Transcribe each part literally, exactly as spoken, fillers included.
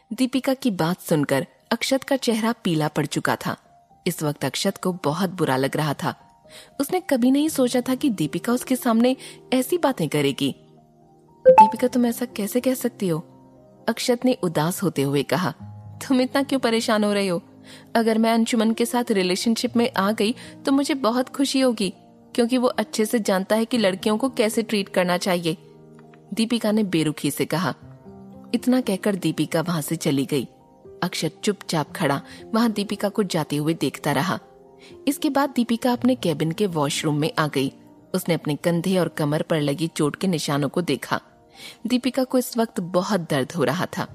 दीपिका की बात सुनकर अक्षत का चेहरा पीला पड़ चुका था। इस वक्त अक्षत को बहुत बुरा लग रहा था। उसने कभी नहीं सोचा था कि दीपिका उसके सामने ऐसी बातें करेगी। दीपिका, तुम ऐसा कैसे कह सकती हो? अक्षत ने उदास होते हुए कहा। तुम इतना क्यों परेशान हो रही हो? अगर मैं अंशुमन के साथ रिलेशनशिप में आ गई तो मुझे बहुत खुशी होगी, क्योंकि वो अच्छे से जानता है कि लड़कियों को कैसे ट्रीट करना चाहिए, दीपिका ने बेरुखी से कहा। इतना कहकर दीपिका वहां से चली गई। अक्षत चुपचाप खड़ा वहां दीपिका को जाते हुए देखता रहा। इसके बाद दीपिका अपने केबिन के वॉशरूम में आ गई। उसने अपने कंधे और कमर पर लगी चोट के निशानों को देखा। दीपिका को इस वक्त बहुत दर्द हो रहा था।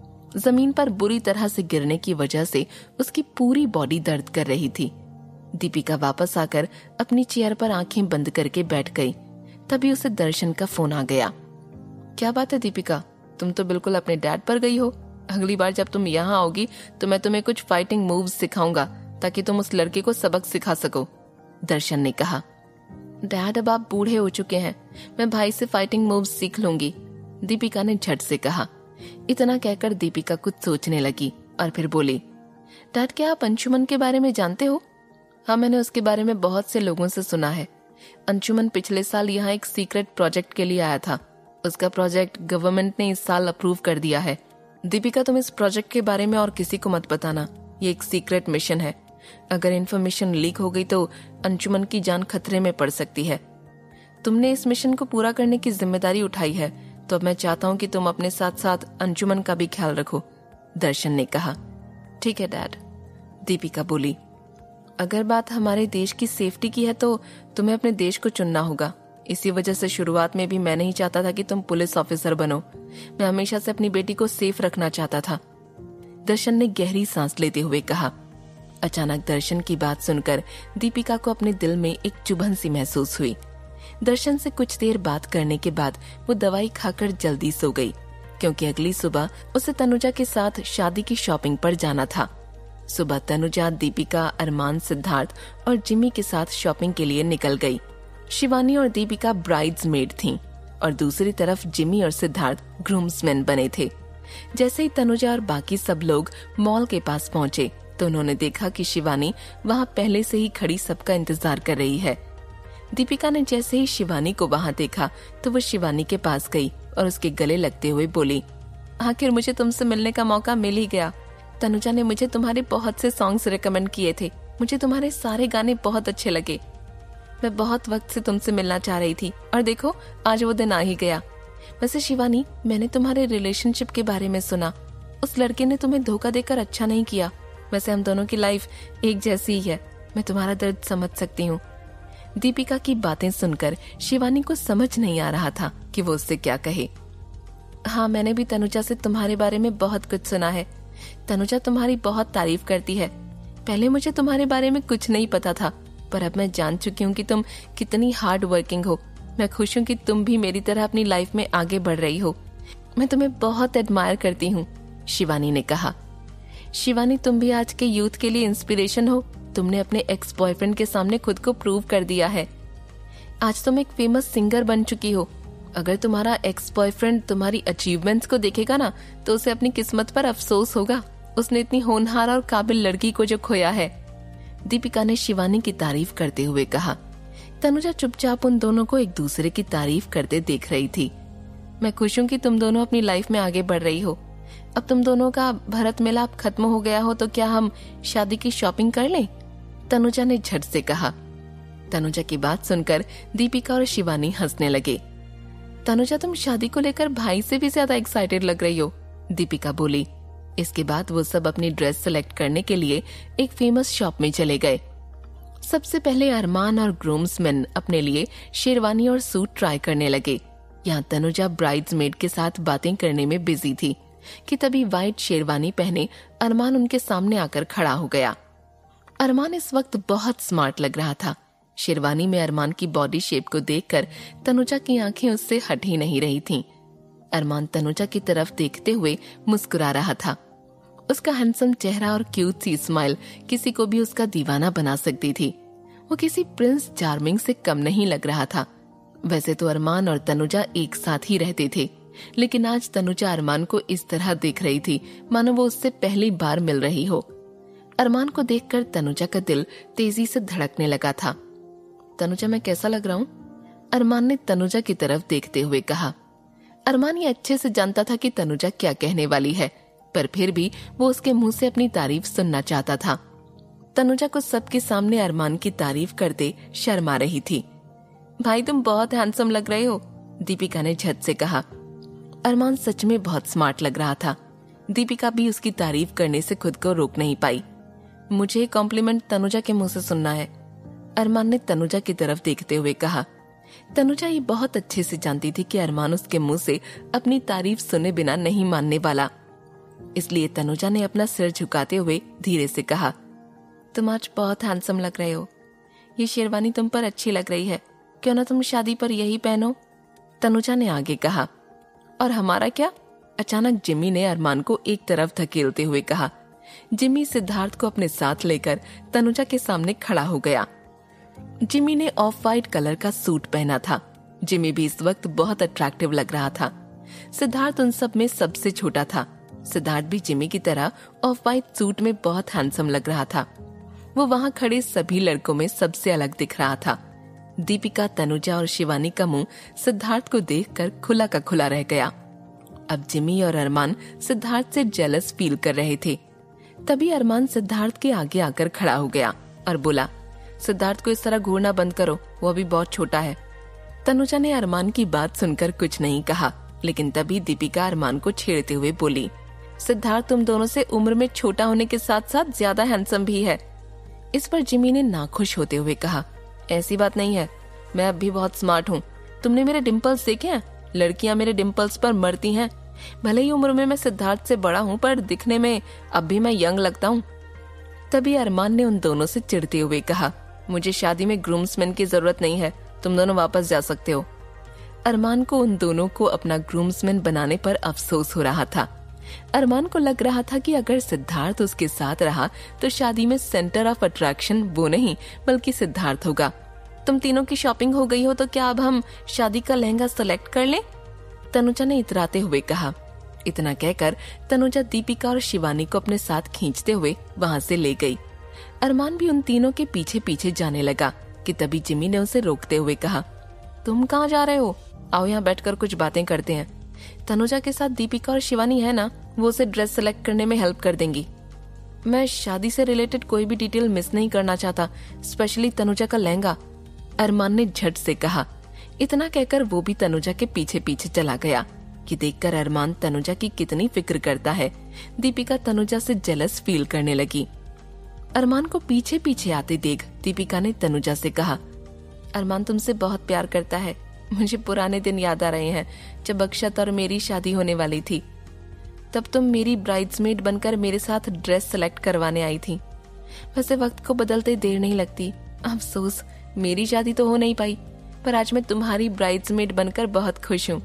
जमीन पर बुरी तरह से गिरने की वजह से उसकी पूरी बॉडी दर्द कर रही थी। दीपिका वापस आकर अपनी चेयर पर आंखें बंद करके बैठ गई। तभी उसे दर्शन का फोन आ गया। क्या बात है दीपिका, तुम तो बिल्कुल अपने डैड पर गई हो। अगली बार जब तुम यहाँ आओगी तो मैं तुम्हें कुछ फाइटिंग मूव्स सिखाऊंगा ताकि तुम उस लड़के को सबक सिखा सको, दर्शन ने कहा। डैड, अब आप बूढ़े हो चुके हैं, मैं भाई से फाइटिंग मूव्स सीख लूंगी, दीपिका ने झट से कहा। इतना कहकर दीपिका कुछ सोचने लगी और फिर बोली, डैड, क्या आप अंशुमन के बारे में जानते हो? हाँ, मैंने उसके बारे में बहुत से लोगों से सुना है। अंशुमन पिछले साल यहाँ एक सीक्रेट प्रोजेक्ट के लिए आया था। उसका प्रोजेक्ट गवर्नमेंट ने इस साल अप्रूव कर दिया है। दीपिका, तुम इस प्रोजेक्ट के बारे में और किसी को मत बताना, ये एक सीक्रेट मिशन है। अगर इन्फॉर्मेशन लीक हो गई तो अंशुमन की जान खतरे में पड़ सकती है। तुमने इस मिशन को पूरा करने की जिम्मेदारी उठाई है, तो अब मैं चाहता हूँ कि तुम अपने साथ साथ अंशुमन का भी ख्याल रखो, दर्शन ने कहा। ठीक है डैड, दीपिका बोली। अगर बात हमारे देश की सेफ्टी की है तो तुम्हें अपने देश को चुनना होगा। इसी वजह से शुरुआत में भी मैं नहीं चाहता था कि तुम पुलिस ऑफिसर बनो। मैं हमेशा से अपनी बेटी को सेफ रखना चाहता था, दर्शन ने गहरी सांस लेते हुए कहा। अचानक दर्शन की बात सुनकर दीपिका को अपने दिल में एक चुभन सी महसूस हुई। दर्शन से कुछ देर बात करने के बाद वो दवाई खाकर जल्दी सो गई, क्योंकि अगली सुबह उसे तनुजा के साथ शादी की शॉपिंग पर जाना था। सुबह तनुजा, दीपिका, अरमान, सिद्धार्थ और जिमी के साथ शॉपिंग के लिए निकल गई। शिवानी और दीपिका ब्राइड्समेड थीं और दूसरी तरफ जिमी और सिद्धार्थ ग्रूम्समैन बने थे। जैसे ही तनुजा और बाकी सब लोग मॉल के पास पहुंचे तो उन्होंने देखा कि शिवानी वहां पहले से ही खड़ी सबका इंतजार कर रही है। दीपिका ने जैसे ही शिवानी को वहां देखा तो वो शिवानी के पास गई और उसके गले लगते हुए बोली, आखिर मुझे तुमसे मिलने का मौका मिल ही गया। तनुजा ने मुझे तुम्हारे बहुत से सॉन्ग्स रिकमेंड किए थे। मुझे तुम्हारे सारे गाने बहुत अच्छे लगे। मैं बहुत वक्त से तुमसे मिलना चाह रही थी और देखो आज वो दिन आ ही गया। वैसे शिवानी, मैंने तुम्हारे रिलेशनशिप के बारे में सुना। उस लड़के ने तुम्हें धोखा देकर अच्छा नहीं किया। वैसे हम दोनों की लाइफ एक जैसी ही है। मैं तुम्हारा दर्द समझ सकती हूँ। दीपिका की बातें सुनकर शिवानी को समझ नहीं आ रहा था कि वो उससे क्या कहे। हाँ, मैंने भी तनुजा से तुम्हारे बारे में बहुत कुछ सुना है। तनुजा तुम्हारी बहुत तारीफ करती है। पहले मुझे तुम्हारे बारे में कुछ नहीं पता था, पर अब मैं जान चुकी हूँ कि तुम कितनी हार्ड वर्किंग हो। मैं खुश हूँ कि तुम भी मेरी तरह अपनी लाइफ में आगे बढ़ रही हो। मैं तुम्हें बहुत एडमायर करती हूँ, शिवानी ने कहा। शिवानी, तुम भी आज के यूथ के लिए इंस्पिरेशन हो। तुमने अपने एक्स बॉयफ्रेंड के सामने खुद को प्रूव कर दिया है। आज तुम एक फेमस सिंगर बन चुकी हो। अगर तुम्हारा एक्स बॉयफ्रेंड तुम्हारी अचीवमेंट्स को देखेगा ना तो उसे अपनी किस्मत पर अफसोस होगा। उसने इतनी होनहार और काबिल लड़की को जो खोया है, दीपिका ने शिवानी की तारीफ करते हुए कहा। तनुजा चुपचाप उन दोनों को एक दूसरे की तारीफ करते देख रही थी। मैं खुश हूँ कि तुम दोनों अपनी लाइफ में आगे बढ़ रही हो। अब तुम दोनों का भरत मिलाप खत्म हो गया हो तो क्या हम शादी की शॉपिंग कर लें? तनुजा ने झट से कहा। तनुजा की बात सुनकर दीपिका और शिवानी हंसने लगे। तनुजा, तुम शादी को लेकर भाई से भी ज्यादा एक्साइटेड लग रही हो, दीपिका बोली। इसके बाद वो सब अपनी ड्रेस सेलेक्ट करने के लिए एक फेमस शॉप में चले गए। सबसे पहले अरमान और ग्रूम्समैन अपने लिए शेरवानी और सूट ट्राई करने लगे। यहाँ तनुजा ब्राइड्समेड के साथ बातें करने में बिजी थी कि तभी व्हाइट शेरवानी पहने अरमान उनके सामने आकर खड़ा हो गया। अरमान इस वक्त बहुत स्मार्ट लग रहा था। शेरवानी में अरमान की बॉडी शेप को देखकर तनुजा की आंखें उससे हट ही नहीं रही थीं। अरमान तनुजा की तरफ देखते हुए मुस्कुरा रहा था। उसका हैंडसम चेहरा और क्यूट सी स्माइल किसी को भी उसका दीवाना बना सकती थी। वो किसी प्रिंस चार्मिंग से कम नहीं लग रहा था। वैसे तो अरमान और तनुजा एक साथ ही रहते थे, लेकिन आज तनुजा अरमान को इस तरह देख रही थी मानो वो उससे पहली बार मिल रही हो। अरमान को देखकर तनुजा का दिल तेजी से धड़कने लगा था। तनुजा, मैं कैसा लग रहा हूँ? अरमान ने तनुजा की तरफ देखते हुए कहा। अरमान ये अच्छे से जानता था कि तनुजा क्या कहने वाली है, पर फिर भी वो उसके मुंह से अपनी तारीफ सुनना चाहता था। तनुजा को सबके सामने अरमान की तारीफ करते शर्मा रही थी। भाई तुम बहुत हैंडसम लग रहे हो, दीपिका ने झट से कहा। अरमान सच में बहुत स्मार्ट लग रहा था। दीपिका भी उसकी तारीफ करने से खुद को रोक नहीं पाई। मुझे कॉम्प्लीमेंट तनुजा के मुंह से सुनना है, अरमान ने तनुजा की तरफ देखते हुए कहा। तनुजा ये बहुत अच्छे से जानती थी कि अरमान उसके मुंह से अपनी तारीफ सुने बिना नहीं मानने वाला। इसलिए तनुजा ने अपना सिर झुकाते हुए धीरे से कहा, तुम आज बहुत हैंडसम लग रहे हो। ये शेरवानी तुम पर अच्छी लग रही है, क्यों ना तुम शादी पर यही पहनो, तनुजा ने आगे कहा। और हमारा क्या? अचानक जिमी ने अरमान को एक तरफ धकेलते हुए कहा। जिमी सिद्धार्थ को अपने साथ लेकर तनुजा के सामने खड़ा हो गया। जिमी ने ऑफ वाइट कलर का सूट पहना था। जिमी भी इस वक्त बहुत अट्रैक्टिव लग रहा था। सिद्धार्थ उन सब में सबसे छोटा था। सिद्धार्थ भी जिमी की तरह ऑफ वाइट सूट में बहुत हैंडसम लग रहा था। वो वहां खड़े सभी लड़कों में सबसे अलग दिख रहा था। दीपिका, तनुजा और शिवानी का मुंह सिद्धार्थ को देखकर खुला का खुला रह गया। अब जिमी और अरमान सिद्धार्थ से जेलस फील कर रहे थे। तभी अरमान सिद्धार्थ के आगे आकर खड़ा हो गया और बोला, सिद्धार्थ को इस तरह घूरना बंद करो, वो अभी बहुत छोटा है। तनुजा ने अरमान की बात सुनकर कुछ नहीं कहा, लेकिन तभी दीपिका अरमान को छेड़ते हुए बोली, सिद्धार्थ तुम दोनों से उम्र में छोटा होने के साथ साथ ज्यादा हैंडसम भी है। इस पर जिमी ने नाखुश होते हुए कहा, ऐसी बात नहीं है, मैं अब भी बहुत स्मार्ट हूँ। तुमने मेरे डिम्पल्स देखे हैं? लड़कियां मेरे डिम्पल्स पर मरती हैं। भले ही उम्र में मैं सिद्धार्थ से बड़ा हूँ, पर दिखने में अब भी मैं यंग लगता हूँ। तभी अरमान ने उन दोनों से चिढ़ते हुए कहा, मुझे शादी में ग्रूम्समैन की जरूरत नहीं है, तुम दोनों वापस जा सकते हो। अरमान को उन दोनों को अपना ग्रूम्समैन बनाने पर अफसोस हो रहा था। अरमान को लग रहा था कि अगर सिद्धार्थ उसके साथ रहा तो शादी में सेंटर ऑफ अट्रैक्शन वो नहीं बल्कि सिद्धार्थ होगा। तुम तीनों की शॉपिंग हो गई हो तो क्या अब हम शादी का लहंगा सेलेक्ट कर लें? तनुजा ने इतराते हुए कहा। इतना कहकर तनुजा दीपिका और शिवानी को अपने साथ खींचते हुए वहां से ले गई। अरमान भी उन तीनों के पीछे पीछे जाने लगा कि तभी जिमी ने उसे रोकते हुए कहा, तुम कहाँ जा रहे हो? आओ यहाँ बैठकर कुछ बातें करते हैं। तनुजा के साथ दीपिका और शिवानी है ना, वो उसे ड्रेस सेलेक्ट करने में हेल्प कर देंगी। मैं शादी से रिलेटेड कोई भी डिटेल मिस नहीं करना चाहता, स्पेशली तनुजा का लहंगा, अरमान ने झट से कहा। इतना कहकर वो भी तनुजा के पीछे पीछे चला गया कि देखकर अरमान तनुजा की कितनी फिक्र करता है। दीपिका तनुजा से जेलस फील करने लगी। अरमान को पीछे पीछे आते देख दीपिका ने तनुजा से कहा, अरमान तुमसे बहुत प्यार करता है। मुझे पुराने दिन याद आ रहे हैं जब अक्षत और मेरी शादी होने वाली थी। तब तुम मेरी ब्राइड्समेड बनकर मेरे साथ ड्रेस सेलेक्ट करवाने आई थी। वैसे वक्त को बदलते देर नहीं लगती। अफसोस मेरी शादी तो हो नहीं पाई, पर आज मैं तुम्हारी ब्राइड्समेड बनकर बहुत खुश हूँ।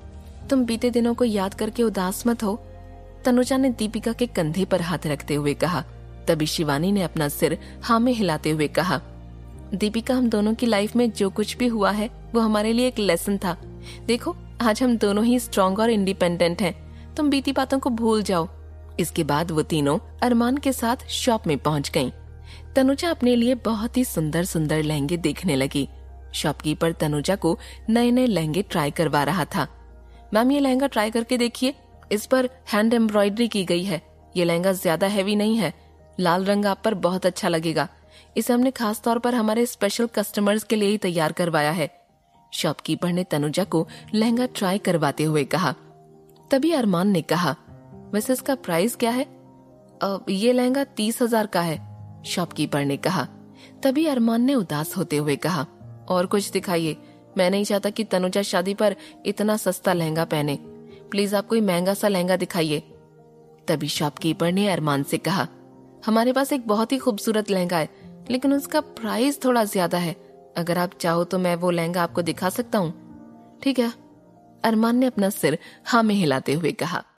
तुम बीते दिनों को याद करके उदास मत हो, तनुजा ने दीपिका के कंधे पर हाथ रखते हुए कहा। तभी शिवानी ने अपना सिर हाँ में हिलाते हुए कहा, दीपिका हम दोनों की लाइफ में जो कुछ भी हुआ है वो हमारे लिए एक लेसन था। देखो आज हम दोनों ही स्ट्रॉन्ग और इंडिपेंडेंट हैं। तुम बीती बातों को भूल जाओ। इसके बाद वो तीनों अरमान के साथ शॉप में पहुंच गईं। तनुजा अपने लिए बहुत ही सुंदर सुंदर लहंगे देखने लगी। शॉपकीपर तनुजा को नए नए लहंगे ट्राई करवा रहा था। मैम ये लहंगा ट्राई करके देखिए, इस पर हैंड एम्ब्रॉयडरी की गई है। ये लहंगा ज्यादा हैवी नहीं है, लाल रंग आप पर बहुत अच्छा लगेगा। इसे हमने खास तौर पर हमारे स्पेशल कस्टमर्स के लिए ही तैयार करवाया है। शॉपकीपर ने तनुजा को लहंगा ट्राई करवाते हुए कहा। तभी अरमान ने कहा, वैसे इसका प्राइस क्या है? अब ये लहंगा तीस हजार का है, शॉपकीपर ने कहा। तभी अरमान ने उदास होते हुए कहा, और कुछ दिखाइए, मैं नहीं चाहता कि तनुजा शादी पर इतना सस्ता लहंगा पहने। प्लीज आप कोई महंगा सा लहंगा दिखाइए। तभी शॉपकीपर ने अरमान से कहा, हमारे पास एक बहुत ही खूबसूरत लहंगा है, लेकिन उसका प्राइस थोड़ा ज्यादा है। अगर आप चाहो तो मैं वो लहंगा आपको दिखा सकता हूँ। ठीक है, अरमान ने अपना सिर हाँ में हिलाते हुए कहा।